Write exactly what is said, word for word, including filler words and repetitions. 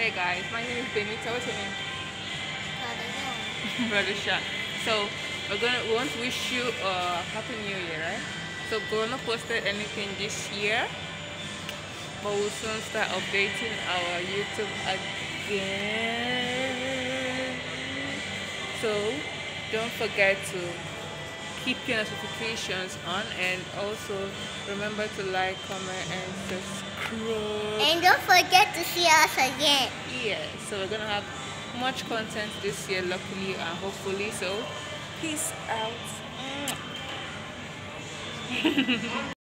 Hey guys, my name is Benita. What's your name? Radisha. Radisha. So we're gonna we want to wish you a happy new year, right? So we're not posted anything this year, but we'll soon start updating our YouTube again. So don't forget to keep your notifications on, and also remember to like, comment, and subscribe. And don't forget to see us again. Yeah, so we're gonna have much content this year, luckily and hopefully. So peace out.